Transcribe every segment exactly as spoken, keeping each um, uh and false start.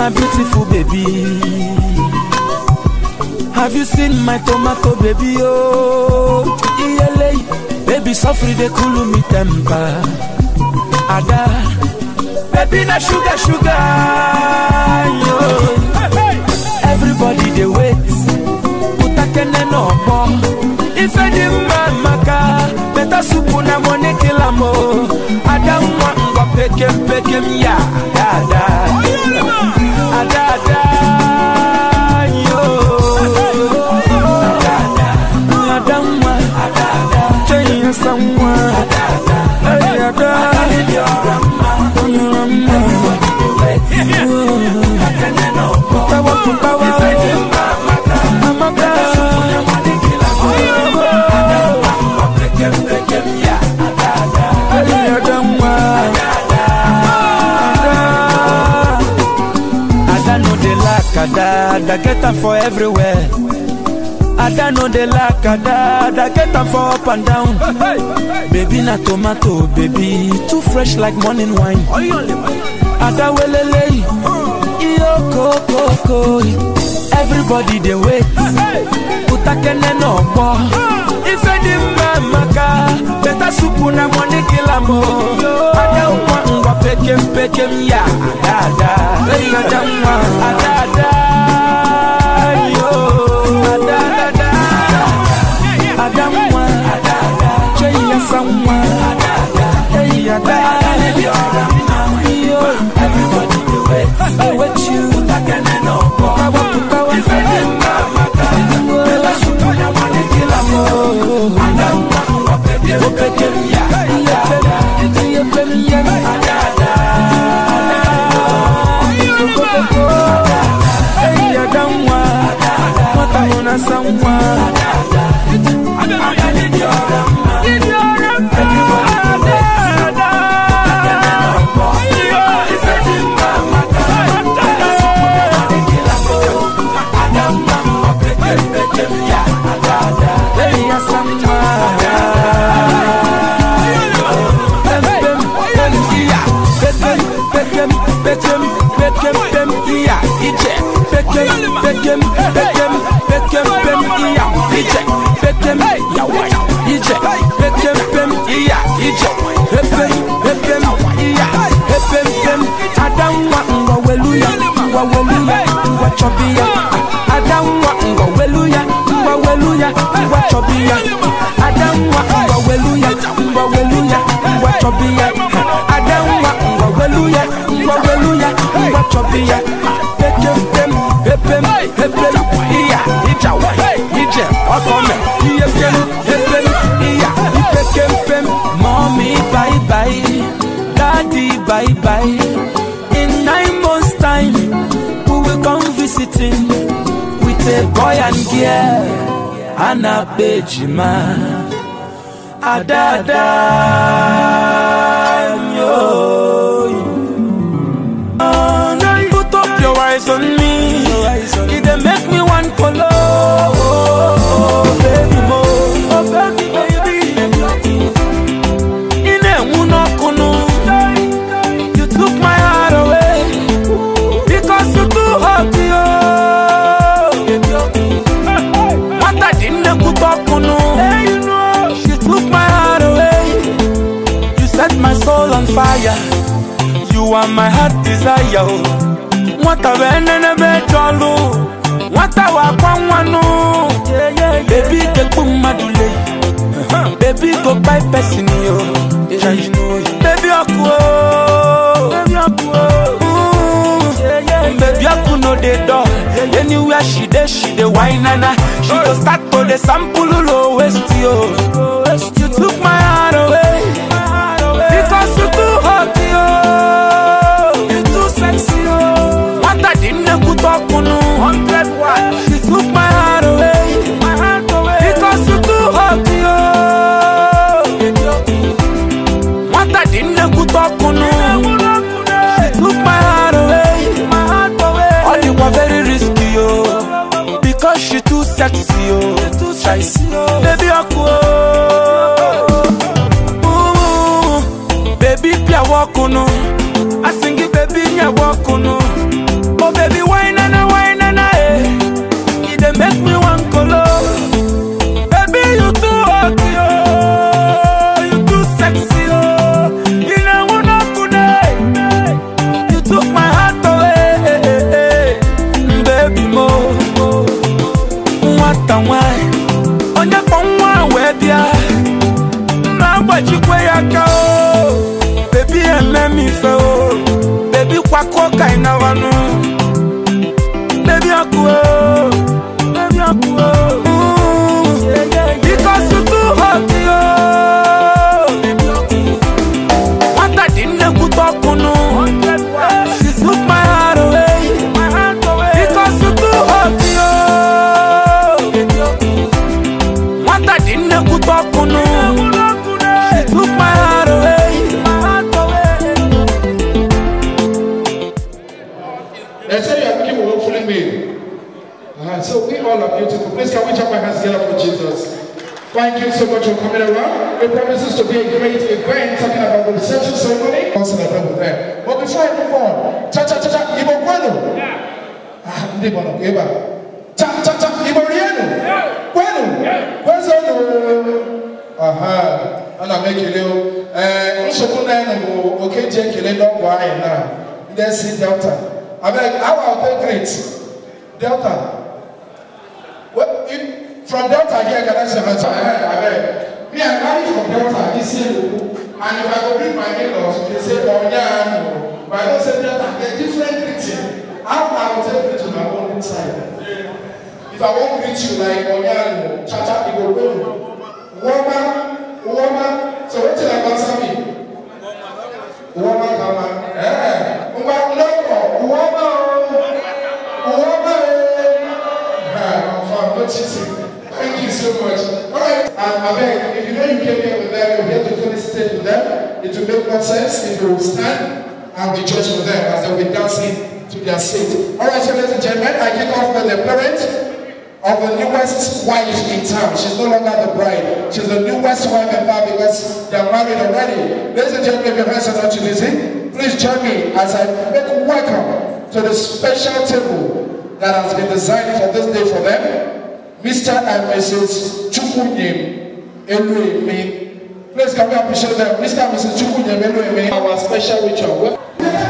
my beautiful baby? Have you seen my tomato baby? Oh, yeah, baby, suffer they cool me temper. Ada, baby, na sugar, sugar. Yo. Everybody they wait. Put a can no more. If I didn't maka, better soup na money kill a mo. Ada mwanga pekem pekem ya. Ada, ada, ada. Yo. Ada, ada. Ada mwa. Ada, ada. Change someone. Ada, ada. Ada, ada. Ada get them for everywhere. Ada know they like ada, ada get them for up and down. Baby na tomato, baby too fresh like morning wine. Ada welele, iyo koko koko. Everybody they wait. Utakene no more. If I didn't maka, better soup na money kill a mo. Ada umwa pekem pekem ya. Ada ada, ada ada. Yo, ada ada. Ada mwa, ada ada. Cheya samwa, ada ada. Cheya ada. Yo, everybody do it. I want you. Utakene no more. If I didn't maka, better soup na money kill a mo. Ada umwa pekem pekem ya. Ada ada. Cheya pekem ya. Ada ada. Someone I need your Mommy, bye bye, daddy, bye bye. In nine months' time, we will come visiting with a boy and girl and a pidgin-man. Ada ada yo. Put up your eyes on me. It dey make me one follow. Oh, baby mo, oh baby baby. Ine uno kuno. You took my heart away because you too hot yo. What I didn't put up kuno. You took my heart away. You set my soul on fire. You are my heart desire. What a venene bejolu. What a wakwanu. Baby the kumadule. Baby go by person yo. Baby aku. Baby aku. Baby aku no the door. Anywhere she dey, she dey wine nana. She go start to the sample low waist yo. You took my heart away because you too hot yo. You too sexy yo. What I didn't put up on hundred watts. She took my heart away, my heart away because you too hot yo. What I didn't put up on. She took my heart away, my heart away. All you were very risky yo, because she too sexy yo. Too sexy yo. Baby aku. Baby pia wakuno, I sing it baby nya wakuno. Oh Wajikweyaka oh, baby eme mi fe oh, baby kwako kaina wanu, baby aku oh, baby aku oh, mm, yeah, yeah, yeah. Because you too hot oh, baby aku. What I didn't put up on no, she took my heart away, my heart away. Because you too hot oh, baby aku. What I didn't put up on no. Took my heart away, my heart away. They say you are people hopefully made. Uh, so we all are beautiful. Please can we jump our hands together for Jesus? Thank you so much for coming around. It promises to be a great event talking about the reception ceremony. I'll celebrate with them. But before I move on, cha cha cha cha, Ibo Bueno. Ah, Ibo no Eba. Cha cha cha, Ibo Rieno. Bueno. Where's the aha? And I make you know, uh, so good now, okay, Jake, you don't go in now. There's in Delta. I mean, how are they great? Delta. Well, if, from Delta here, can I say, I mean, me, I'm married from Delta, this year, and if I go bring my in-laws, they say, oh, yeah, but I don't say Delta, they're different greeting. How I will take it to my own inside. If I won't greet you like, oh, yeah, cha cha, you will go. Woman. Woman, so what did I answer me? Woman, come on. Eh? Woman, no, woman, woman. I'm not cheating. Thank you so much. All right, and I beg, if you know you came here with them, you're here to finish stage with them, it will make more sense if you will stand and be judged with them as they will be dancing to their seat. All right, so ladies and gentlemen, I kick off with the parent of the newest wife in town. She's no longer the bride. She's the newest wife in town because they are married already. Ladies and gentlemen, if your hands are not too busy, please join me as I make welcome to the special table that has been designed for this day for them, Mister and Missus Chukwunyem Elueme. Please can we appreciate them, Mister and Missus Chukwunyem Elueme, our special ritual.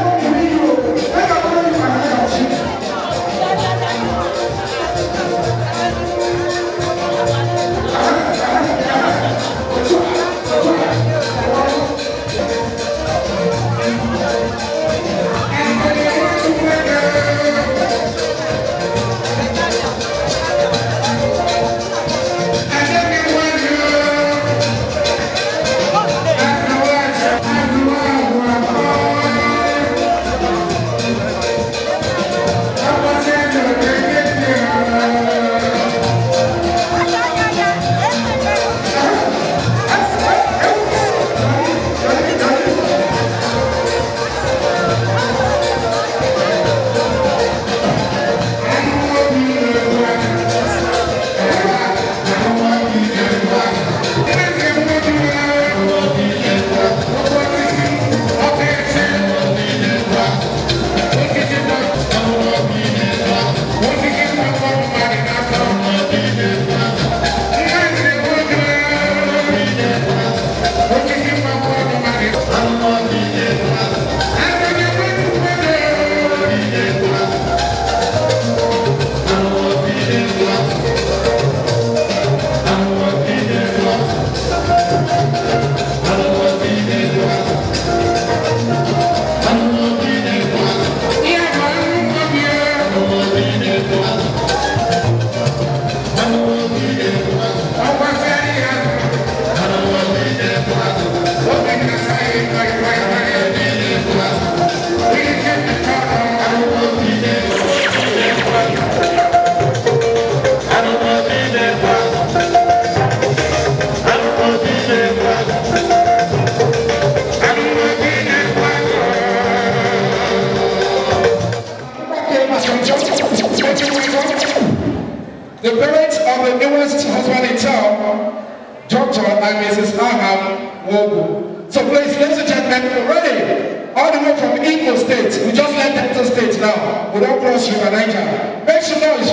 The parents of the newest husband in town, Doctor and Missus Aham Wogu. So please, ladies and gentlemen, ready? All the way from Imo State. We just left Delta State now. We don't cross River Niger. Make some noise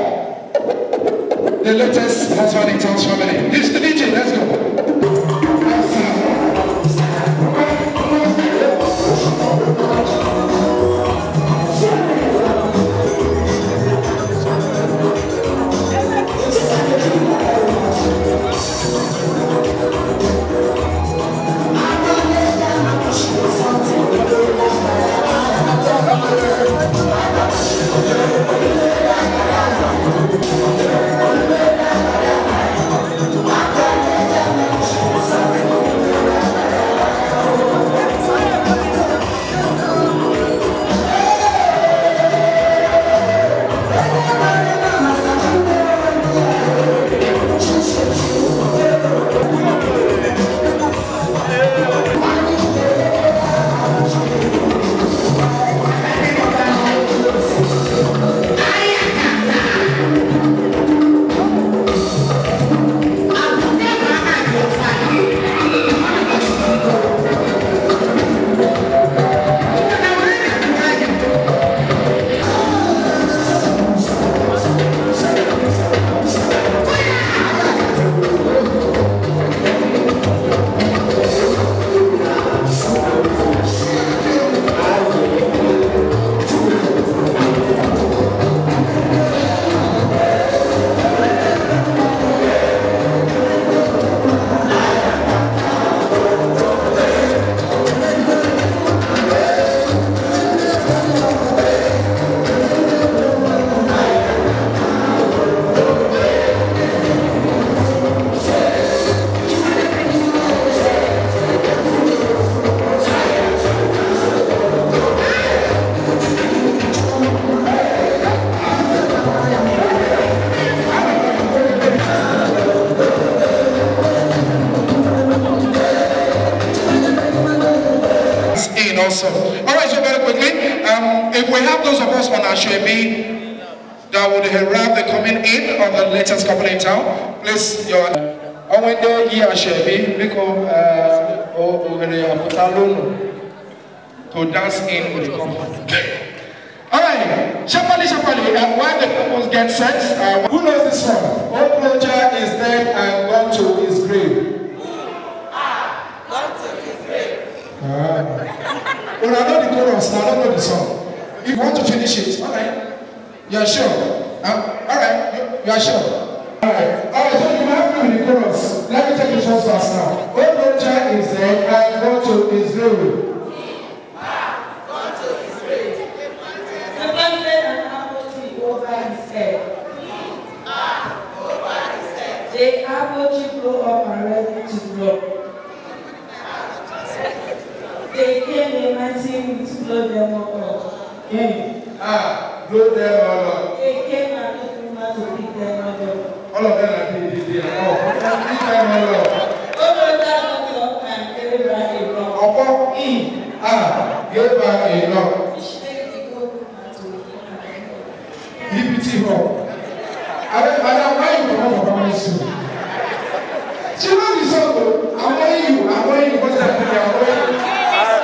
for the latest husband in town's family. This is the D J, let's go. in also. Alright, so very quickly, um, if we have those of us on our Shebi that would herald the coming in of the latest couple in town, please, your on when they hear Shebi, because uh, or to dance in with the couple. Alright, Shapali Shapali, and while the couples get set, uh, who knows this one? Aruocha is dead and gone to his grave. Ah, gone to his grave. Ah. Well, I know the chorus, I don't know the song. If you want to finish it, alright. You're sure? Uh, alright, you, you are sure? Alright, alright, so you have me with the chorus. Let me take the first verse now. Aruocha is dead and gone to his grave. Ah, gone to his grave. The man said an apple tree over his head. Ah, over his head. The apple tree blew up and ready to drop. They came in mighty wind to blow them all up. Mm. Ah, blow them all up. They came and took woman to pick them all up. All of them are being did oh, pick them all up. Aruocha got up and gave her a lock. Upon him, ah, gave her a lock. Which made the good woman to him. He pity her. I don't know why you come up for my soon. She knows the song though. I'm wearing you, I'm wearing you, what's happening? I'm wearing you.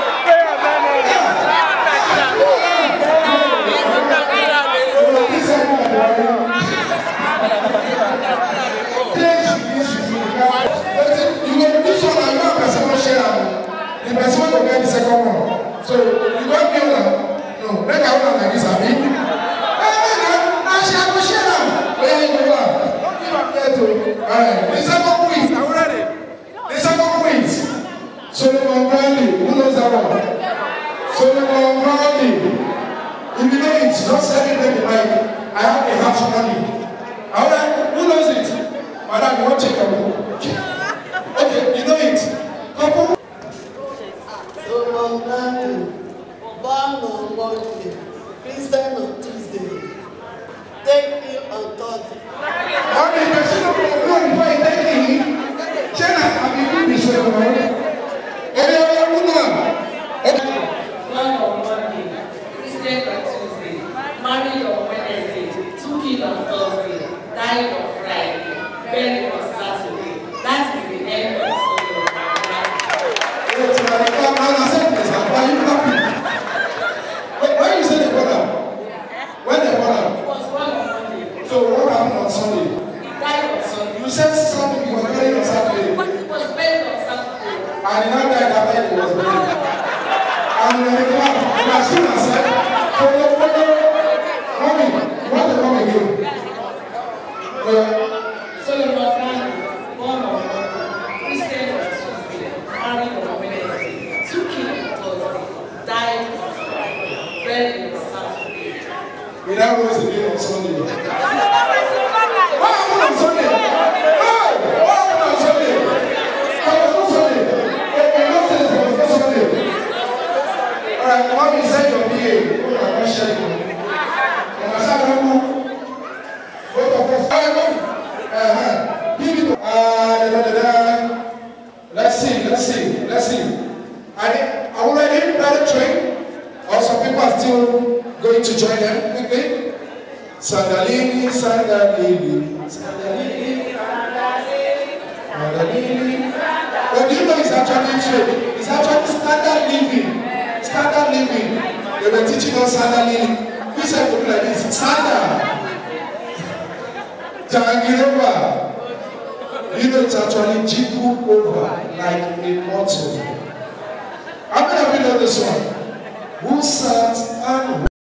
The person will get the second one. So you don't feel that. No, make a one like this, Abi. Hey, now she has to share them. Where you go? Don't give up there too. Alright, the second quiz. Are we ready? The second quiz. Solomon Bradley. Who knows that one? Solomon Bradley. If you know it, just let me take the mic. I have a half money. Alright, who knows it? Madam, you want to check a book? Okay, you know it. Couple. Solomon Bradley, born on Monday, Christian on Tuesday, take me on Thursday. Okay, but she don't know before you take me. Chena, have you been this way, man? Okay, okay, good now. Born on Monday, Christian on Tuesday, married on Wednesday, took it on Thursday, died on Friday, buried on Saturday. That is the end of Solomon Bradley. Why you say the brother? When the brother? He was born on Monday. So what happened on Sunday? He died on Sunday. You said Sunday he was buried on Saturday. He was buried on Saturday. And he now died after he was buried. And when he came out, he was seen and said, Follow, follow, mommy, you want to come again? Yeah. Solomon Bradley, born on Monday, Christian on Tuesday, married on Wednesday, took it on Thursday, died on Friday, buried on Saturday. We now rose again on Sunday. What happened on Sunday? Hey! What happened on Sunday? There was no Sunday. There was no Sunday. There was no Sunday. Alright, mommy said your P A. Oh, I'm not sharing. And I said, no, both of us. Alright, mommy. Uh-huh. Give it. Uh, da, da, da, da. Let's see, let's see, let's see. Are they already by the train? Or some people are still going to join them quickly? Sandalini, Sandalini, Sandalini, Sandalini. But do you know it's actually true? It's actually standard living. Standard living. They were teaching us standard living. We said to be like this. Standard. Jangirova. You know it's actually jiggle over like a mortal. How many of you know this one? Who sat and